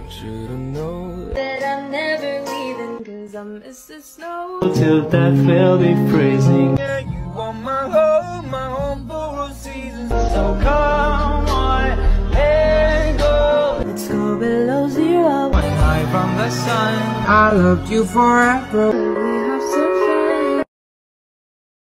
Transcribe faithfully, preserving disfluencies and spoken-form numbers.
want you to know that I'm never leaving, cause I miss the snow. Till death will be freezing. Yeah, you are my home, my home for all seasons. So come on, let go. Let's go below zero. High from the sun, I loved you forever.